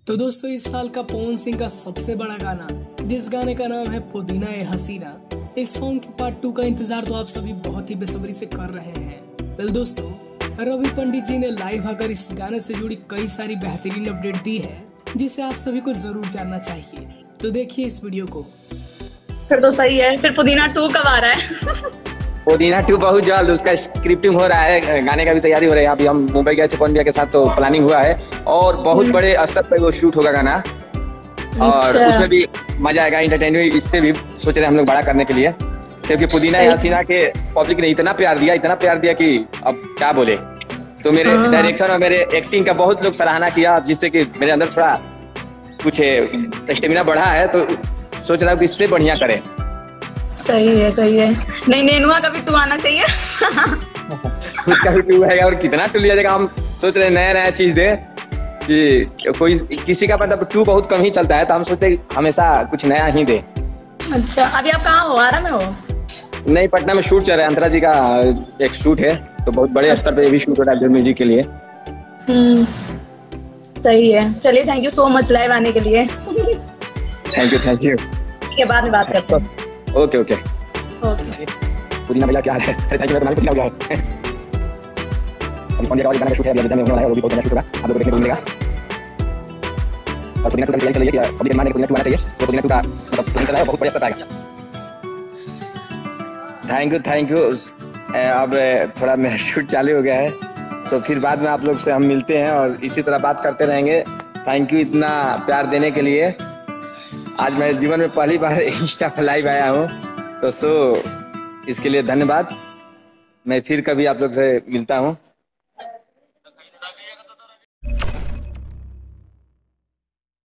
तो दोस्तों इस साल का पवन सिंह का सबसे बड़ा गाना, जिस गाने का नाम है पुदीना ए हसीना, इस सॉन्ग के पार्ट 2 का इंतजार तो आप सभी बहुत ही बेसब्री से कर रहे हैं। वेल दोस्तों, रवि पंडित जी ने लाइव आकर इस गाने से जुड़ी कई सारी बेहतरीन अपडेट दी है, जिसे आप सभी को जरूर जानना चाहिए। तो देखिए इस वीडियो को। फिर तो सही है। फिर पुदीना 2 कब आ रहा है? पुदीना 2 बहुत जल्द, उसका स्क्रिप्टिंग हो रहा है, गाने का भी तैयारी हो रही है। अभी हम मुंबई गए थे पवन भैया के साथ, तो प्लानिंग हुआ है और बहुत बड़े स्तर पर वो शूट होगा गाना। और उसमें भी मजा आएगा, एंटरटेनमेंट इससे भी सोच रहे हैं हम लोग बड़ा करने के लिए, क्योंकि पुदीना हसीना के पब्लिक ने इतना प्यार दिया कि अब क्या बोले। तो मेरे डायरेक्शन और मेरे एक्टिंग का बहुत लोग सराहना किया, जिससे कि मेरे अंदर थोड़ा कुछ स्टेमिना बढ़ा है। तो सोच रहा हूँ कि इससे बढ़िया करें। सही है, सही है। नहीं, नेनुआ का भी 2 आना चाहिए। उसका भी 2 है और कितना 2 लिया जाएगा। हम सोच रहे नया चीज दे कि कोई किसी का मतलब 2 बहुत कम ही चलता है, तो हम सोचते हमेशा कुछ नया ही दे। अच्छा, अभी आप कहाँ हो? आरा में हो? नहीं, पटना में शूट चल रहा है, अंतरा जी का एक शूट है, तो बहुत बड़े स्तर पे भी शूट हो रहा है म्यूजिक के लिए। सही है। चलिए, thank you so much live आने के लिए। Thank you. के बाद में बात करते हैं। ओके। पुदीना भैया क्या है? अरे थैंक यू, तुम्हारी पुदीना हो गया है। अभी पवन का गाना का शूट है, अभी अयोध्या में होने वाला है, वो भी बहुत अच्छा शूट होगा, आप लोगों को देखने को मिलेगा। और पुदीना 2 का तैयारी चल रही है कि अभी माने पुदीना 2 आना चाहिए, तो पुदीना 2 का मतलब प्लानिंग चल रहा है, बहुत बढ़िया आएगा। Thank you. अब थोड़ा मेरा शूट चालू हो गया है, तो फिर बाद में आप लोग से हम मिलते हैं और इसी तरह बात करते रहेंगे। थैंक यू इतना प्यार देने के लिए। आज मेरे जीवन में पहली बार इंस्टा पर लाइव आया हूँ, तो इसके लिए धन्यवाद। मैं फिर कभी आप लोग से मिलता हूँ।